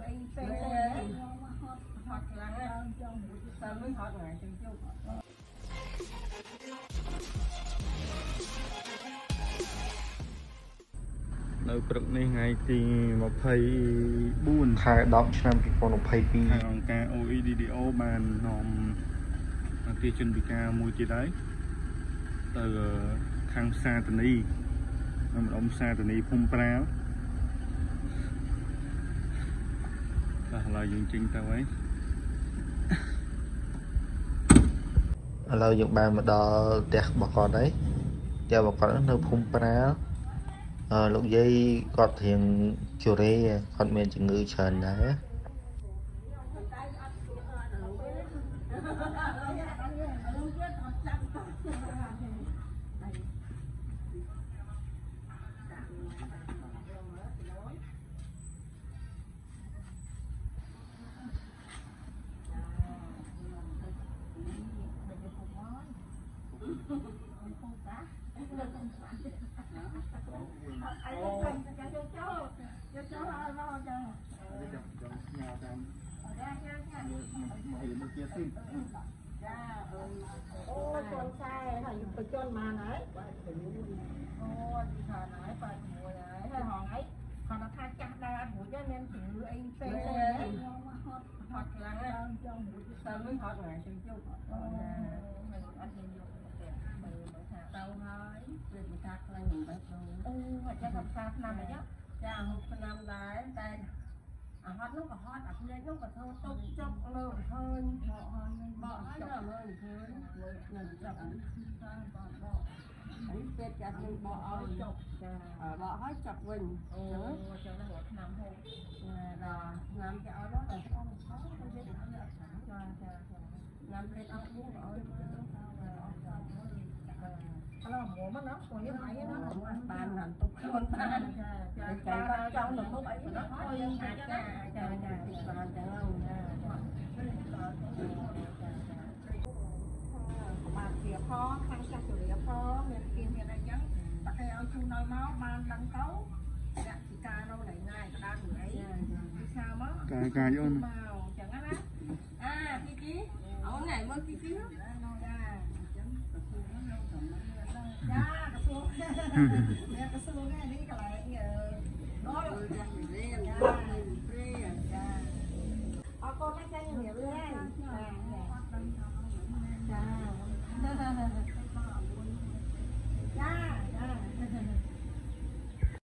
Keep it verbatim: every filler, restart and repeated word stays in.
នៅព្រឹកនេះថ្ងៃទីម្ភៃបួនខែដប់ឆ្នាំពីរពាន់ម្ភៃពីរហើយអង្គការ អូ អ៊ី ឌី ឌី អូ បាននាំអន្តរជនពិការមួយទៀតហើយទៅខាងផ្សារធនីនៅម្ដុំផ្សារធនីភូមិប្រាវតែឥឡូវយើងចេញទៅហើយឥឡូវយើងបានមកដល់ផ្ទះរបស់គាត់ហើយផ្ទះរបស់គាត់នៅភូមិប្រាវអឺលោកយាយគាត់រៀងជូរេគាត់មានជំងឺច្រើនដែរអូជន់ខ្សែហើយទៅជន់មកហើយអូទីខាងហើយប៉ាជាមួយហើយហើយហងអីគាត់ថាចាស់ដែរអត់រួចទេមានជំងឺអីផ្សេងៗហ្នឹងហត់ខ្លាំងណាស់ចង់រួចទៅមិនហត់ថ្ងៃជិះជុកអូអត់មានយកទៅមើលមើលថាទៅហើយវាមិនថាខ្លាំងមិនបែបនោះអូអត់ចេះថាផ្សារឆ្នាំអីចាហូបឆ្នាំដែរតែអាហត់នោះក៏ហត់អាភ្នែកនោះក៏ធ្វើទុកចុកលើហើញបកហើយបកហើយដល់មើលឃើញលើនឹងចាប់អានេះចាបកបកអានេះពេទ្យចាស់នឹងបកឲ្យចុកចាបកហើយចាប់វិញអូចឹងហ្នឹងរត់ឆ្នាំហូបដល់ឆ្នាំគេឲ្យដល់តែស្អងស្អងទៅវាអត់អត់ចាចាឆ្នាំពេទ្យអត់នេះឲ្យអត់ចាំមើលឥឡូវមកមកណាពួកយើងអីណាបានបានទុកខ្លួនបានចាចាចាចង់ទៅទុកអីណាអត់យើងអាចចាចាចាបានចឹងណាបាទជាផងខាងចាស់ជរាផងមានគៀនមានអីចឹងតែគេឲ្យជូនឲ្យមកបានដឹងទៅអ្នកពិការនៅណៃណាក្តារអីពិសាមកកាយកាយអូនមកចឹងណាអាពីពីអូនណៃមើលពីពីចាចឹងទៅគូនោះទៅចាកសួងអ្នកកសួងនេះកន្លែងអឺដល់ចារៀនចាព្រីចាអរគុណណាស់ចាជំរាបលាចាចា